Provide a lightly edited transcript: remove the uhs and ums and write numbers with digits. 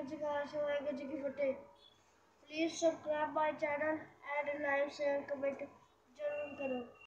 वाहेगुरू जी का खालसा वाहेगुरू जी की फतेह। Please subscribe my channel and like share comment जरूर करो।